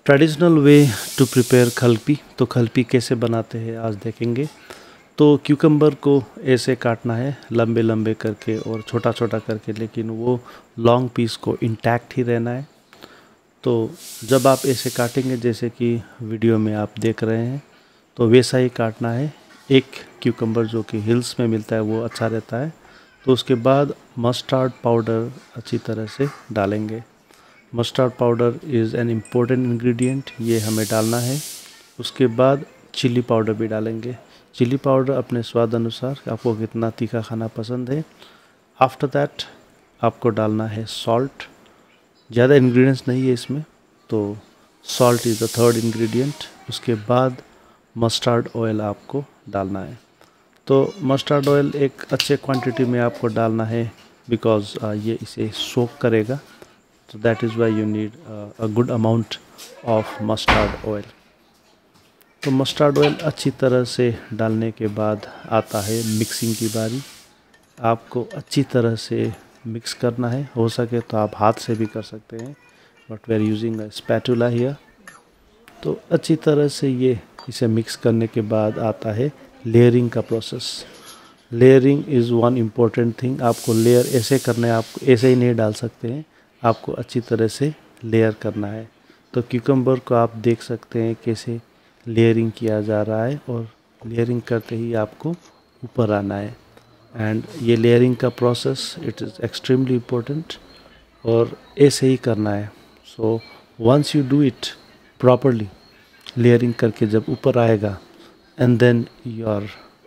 Traditional way to prepare khalpi. तो खलपी कैसे बनाते हैं आज देखेंगे। तो क्यूकम्बर को ऐसे काटना है लंबे लंबे करके और छोटा छोटा करके, लेकिन वो लॉन्ग पीस को इंटैक्ट ही रहना है। तो जब आप ऐसे काटेंगे जैसे कि वीडियो में आप देख रहे हैं, तो वैसा ही काटना है। एक क्यूकम्बर जो कि हिल्स में मिलता है वो अच्छा रहता है। तो उसके बाद मस्टर्ड पाउडर अच्छी तरह से डालेंगे। Mustard powder is an important ingredient, ये हमें डालना है। उसके बाद चिली पाउडर भी डालेंगे। चिली पाउडर अपने स्वाद अनुसार, आपको कितना तीखा खाना पसंद है। आफ्टर दैट आपको डालना है सॉल्ट। ज़्यादा इंग्रेडिएंट्स नहीं है इसमें, तो salt is the third ingredient. उसके बाद मस्टर्ड ऑयल आपको डालना है। तो मस्टर्ड ऑयल एक अच्छे क्वांटिटी में आपको डालना है, बिकॉज ये इसे सोक करेगा। So that is why you need a good amount of mustard oil. तो मस्टर्ड ऑयल अच्छी तरह से डालने के बाद आता है मिक्सिंग की बारी। आपको अच्छी तरह से मिक्स करना है। हो सके तो आप हाथ से भी कर सकते हैं, but we are using a spatula here. तो अच्छी तरह से इसे मिक्स करने के बाद आता है लेयरिंग का process. Layering is one important thing. आपको लेयर ऐसे करना है, आपको ऐसे ही नहीं डाल सकते हैं, आपको अच्छी तरह से लेयर करना है। तो क्यूकम्बर को आप देख सकते हैं कैसे लेयरिंग किया जा रहा है, और लेयरिंग करते ही आपको ऊपर आना है। एंड ये लेयरिंग का process it is extremely important, और ऐसे ही करना है। So once you do it properly, layering करके जब ऊपर आएगा, and then your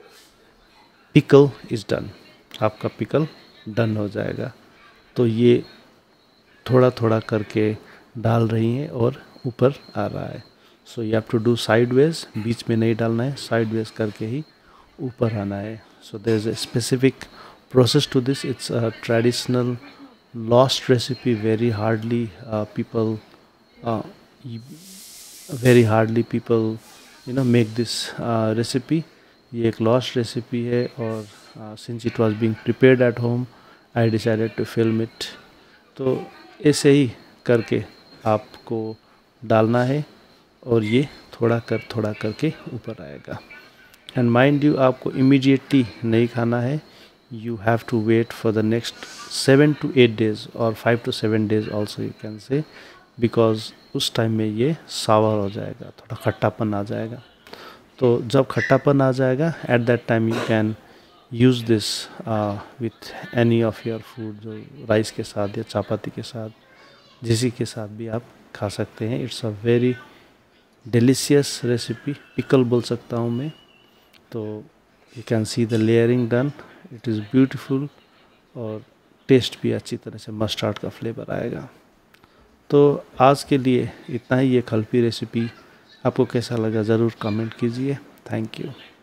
pickle is done, आपका पिकल डन हो जाएगा। तो ये थोड़ा थोड़ा करके डाल रही हैं और ऊपर आ रहा है। So you have to do sideways, बीच में नहीं डालना है, साइडवेज करके ही ऊपर आना है। So there is a specific process to this. It's a traditional lost recipe. Very hardly people make this recipe. ये एक लॉस्ट रेसिपी है, और since it was being prepared at home, I decided to film it. तो ऐसे ही करके आपको डालना है, और ये थोड़ा करके ऊपर आएगा। एंड माइंड यू, आपको इमीडिएटली नहीं खाना है। You have to wait for the next 7 to 8 days और 5 to 7 days also you can say, because उस टाइम में ये सावर हो जाएगा, थोड़ा खट्टापन आ जाएगा। तो जब खट्टापन आ जाएगा, at that time you can use this with any of your food, जो राइस के साथ या चपाती के साथ, जिसी के साथ भी आप खा सकते हैं। It's a very delicious recipe, pickle बोल सकता हूँ मैं। तो you can see the layering done, it is beautiful, और टेस्ट भी अच्छी तरह से मस्टर्ड का फ्लेवर आएगा। तो आज के लिए इतना ही ये खलपी रेसिपी। आपको कैसा लगा ज़रूर कमेंट कीजिए। Thank you.